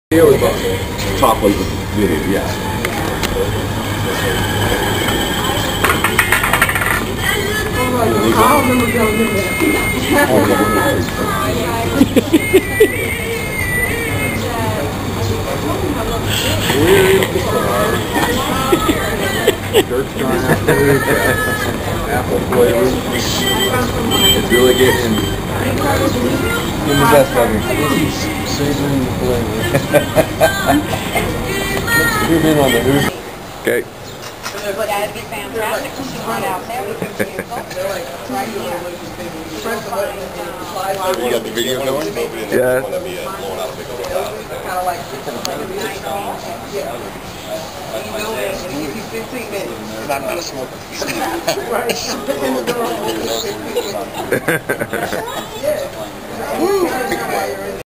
Here we go. Chocolate with it, yeah. I don't remember going in Dirt trying apple flavor. It's really getting Give me the best of it. Savory flavor. You've been on the news. okay. But that'd be fantastic if she went out there with her vehicle. Right here. You got the video going? Yeah. Kind of like I'm not a smoker. Right.